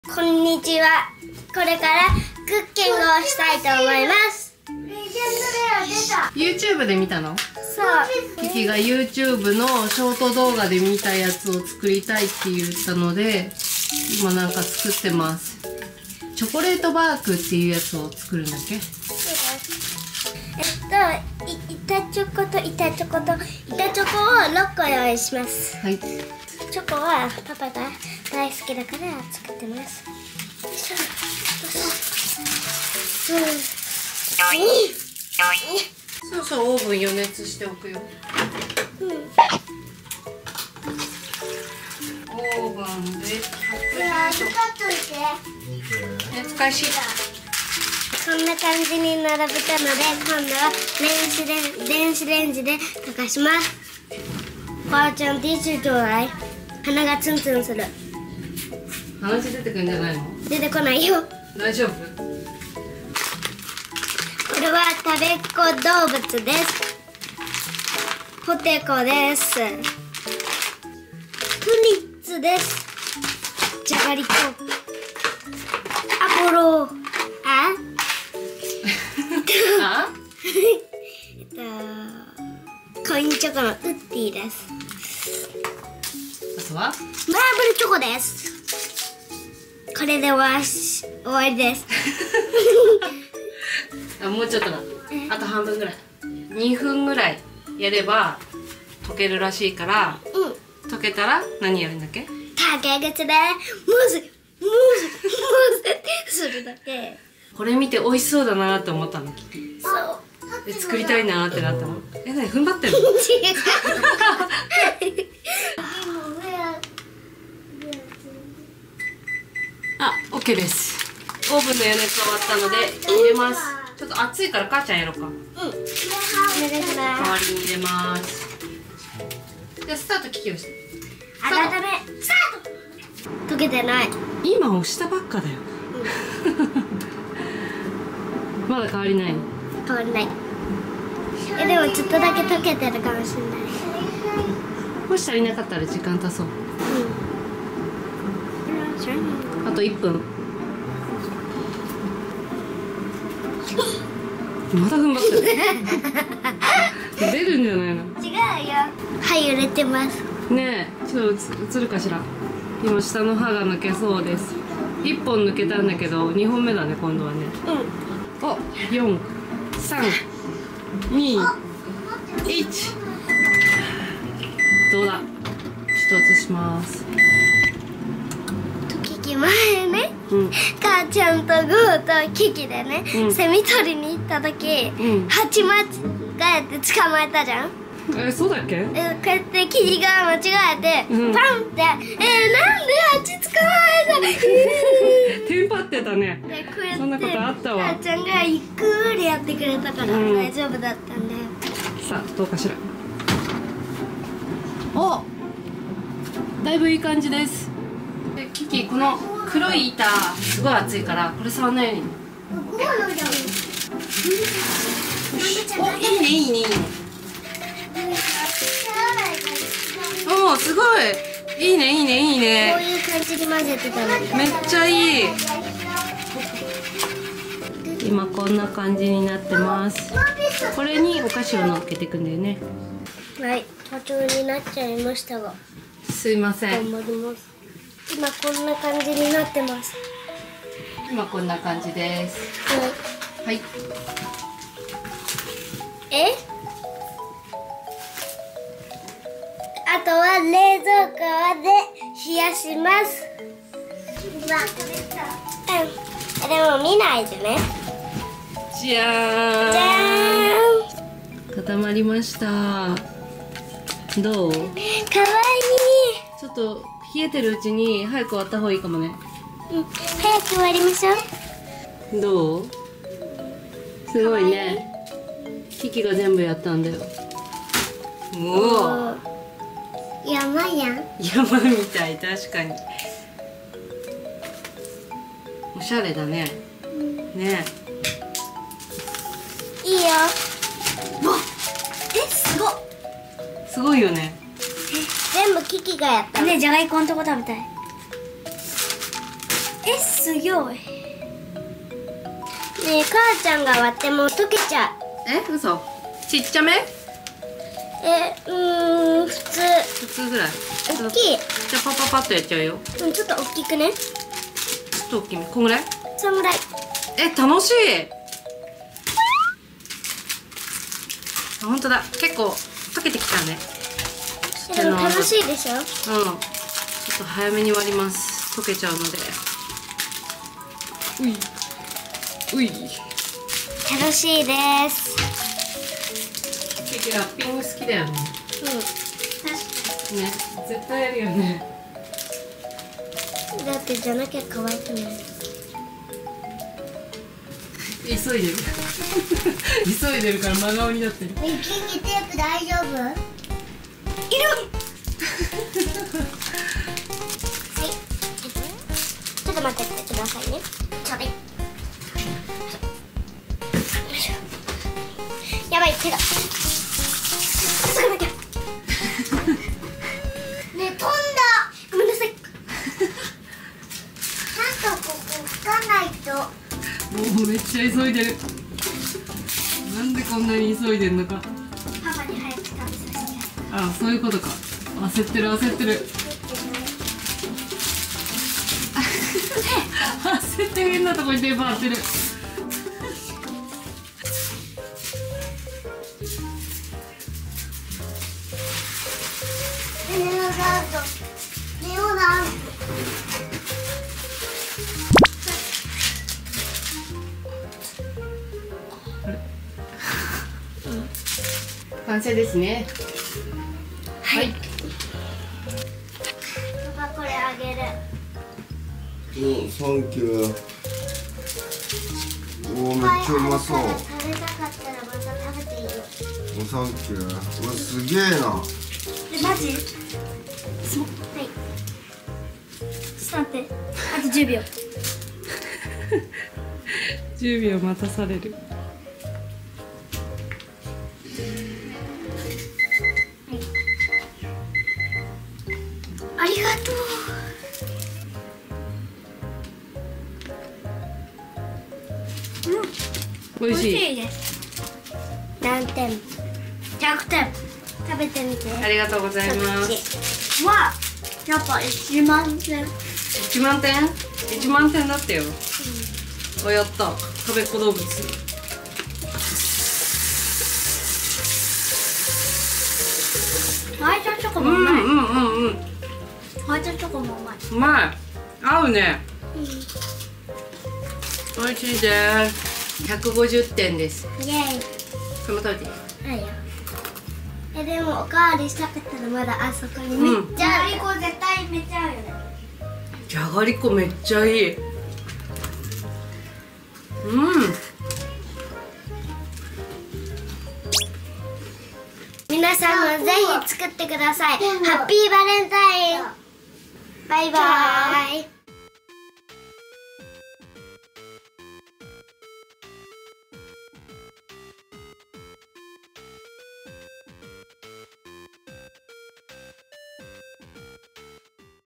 こんにちは。これからクッキングをしたいと思います。 YouTube で見たの？ そう。 キキが YouTube のショート動画で見たやつを作りたいって言ったので、今なんか作ってます。チョコレートバークっていうやつを作るんだっけ？ 板チョコと板チョコと板チョコを6個用意します。 はい。 チョコはパパが大好きだから作ってます。 そうそう、オーブン予熱しておくよ。オーブンで熱開始。 こんな感じに並べたので、今度は電子レンジで溶かします。ばあちゃん、ティッシュちょうだい。鼻がツンツンする。 鼻血出てくるんじゃないの？ 出てこないよ。 大丈夫？ これは食べっ子動物です。ポテコです。プリッツです。じゃがりこ。アポロ。コインチョコのウッディです。 あとは？ マーブルチョコです。これで終わりです。 あ、もうちょっとだ。あと半分ぐらい。2分ぐらいやれば溶けるらしいから、溶けたら何やるんだっけ？ 竹口でムズするだけ。 これ見て美味しそうだなって思ったの。 そう。 で作りたいなってなったの。何踏ん張ってるの？あ、OK です。オーブンの予熱終わったので入れます。ちょっと熱いから母ちゃんやろうか。代わりに入れます。じゃあスタート聞きをして。 スタート。溶けてない。 今押したばっかだよ。まだ変わりないの？ 変わりない。でもちょっとだけ溶けてるかもしれない。 もし足りなかったら時間足そう。あと1分。まだ踏ん張ってる。出るんじゃないの？ 違うよ。はい、揺れてます。 ねえ、ちょっと映るかしら。今下の歯が抜けそうです。1本抜けたんだけど2本目だね、今度はね。お、4、3、2、1。どうだ？ちょっと移します。 キキ前ね、母ちゃんとグーとキキでね、セミ取りに行った時、蜂間違えて捕まえたじゃん。 そうだっけ？ こうやってキキが間違えて、パンって、なんで蜂捕まえた？ テンパってたね。そんなことあったわ。 母ちゃんがゆっくりやってくれたから大丈夫だったんだよ。 さあ、どうかしら。お、だいぶいい感じです。で、キキ、この黒い板すごい熱いからこれ触らないように。お、いいねいいねいいね。おー、すごいいいねいいねいいね。 こういう感じに混ぜてたの。 めっちゃいい。今こんな感じになってます。これにお菓子を乗っけていくんだよね。 はい、途中になっちゃいましたが、 すいません。 頑張ります。今こんな感じになってます。 今こんな感じです。はい。 あとは冷蔵庫で冷やします。でも見ないでね。 じゃーん。 じゃーん。 固まりました。どう？ かわいい。 ちょっと冷えてるうちに早く終わった方がいいかもね。 早く終わりましょう。 どう？すごいね。キキが全部やったんだよ。おお。 山やん。 山みたい、確かに。おしゃれだね。ね。 いいよ。わ、すごっ。 すごいよね。 全部キキがやったね。じゃがいこのとこ食べたい。 強い。ねえ、母ちゃんが割っても溶けちゃう。 嘘。ちっちゃめ？ 普通。 普通ぐらい。 大きい。 じゃあパパパッとやっちゃうよ。 ちょっと大きくね。 ちょっと大きめ。こんぐらい？ そんぐらい。 楽しい。本当だ。結構溶けてきたね。 でも楽しいでしょ？ ちょっと早めに割ります。溶けちゃうので。うい。 楽しいです。 ケーキラッピング好きだよね。ね、絶対やるよね。 だってじゃなきゃ可愛くない。 急いでる。急いでるから真顔になってる。 息切テープ大丈夫？いる。はい。ちょっと待ってくださいね。ちょうだい。やばい、手が。ねえ、飛んだ。ごめんなさい。ちゃんとここ拭かないと。 もうめっちゃ急いでる。なんでこんなに急いでんのか。 パパに早く食べさせて。 あ、そういうことか。焦ってる。焦って変なとこに電話当てる。 レオナルド。 完成ですね。はい。 パパこれあげる。 サンキュー。おお、めっちゃうまそう。 食べたかったらまた食べていいよ。 お、サンキュー。うわ、すげえな。 マジ？はい。ちょっと待って。あと10秒。 10秒待たされる。 ありがとう。 美味しい。 です。何点？100点。食べてみて。 ありがとうございます。 わ、やっぱ1万点。 1万点？1万点だってよ。あ、やった。食べっ子動物。 ホワイトチョコもうまい。 うん。 ホワイトチョコもうまい。 うまい。合うね。美味しいです。150点です。 イエーイ。 これも食べていい？ はいよ。でもおかわりしたかったらまだあそこにめっちゃありこ絶対めっちゃ合うよね。 じゃがりこめっちゃいい。 皆さんもぜひ作ってください。ハッピーバレンタイン。バイバーイ。